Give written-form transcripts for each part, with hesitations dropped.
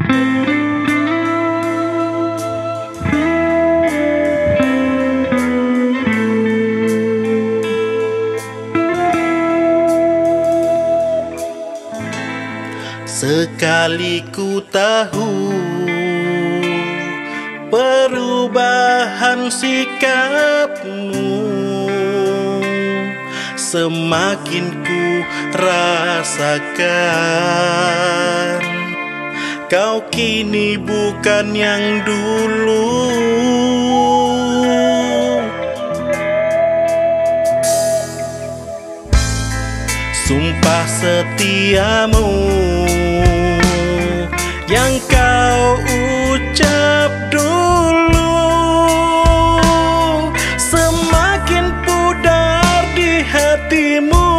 Sekali ku tahu perubahan sikapmu, semakin ku rasakan kau kini bukan yang dulu. Sumpah setiamu yang kau ucap dulu semakin pudar di hatimu.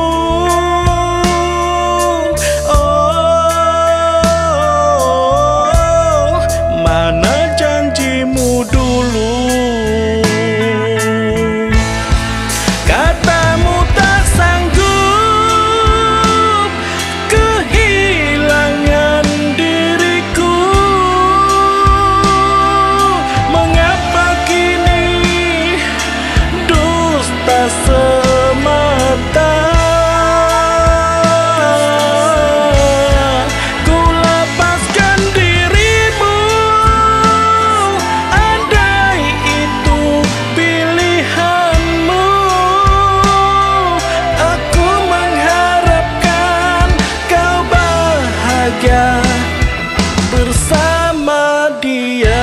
Oh, mana janjimu dulu? Katamu tak sanggup kehilangan diriku. Mengapa kini dusta semata? Ku lepaskan dirimu, andai itu pilihanmu. Aku mengharapkan kau bahagia bersama dia.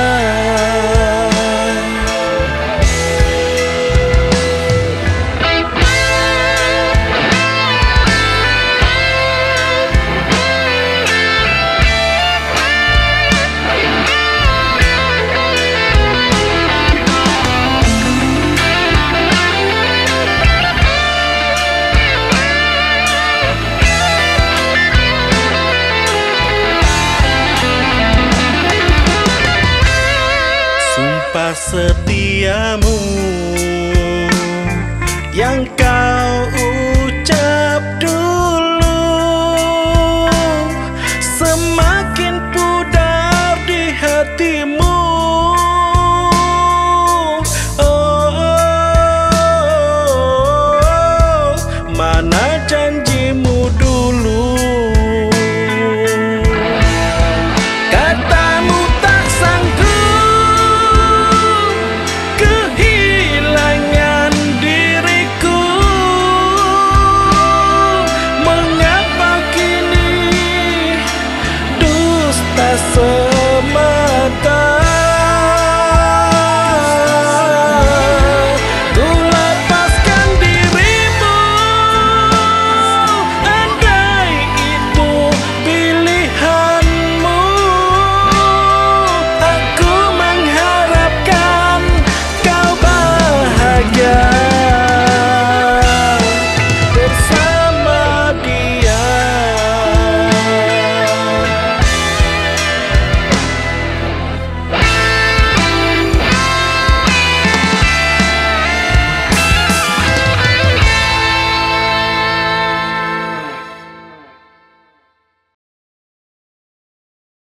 Sumpah setiamu yang kau ucap dulu semakin pudar di hatimu. Oh, mana janjimu dulu? Katamu tak sanggup kehilangan diriku. Mengapa kini dusta semata?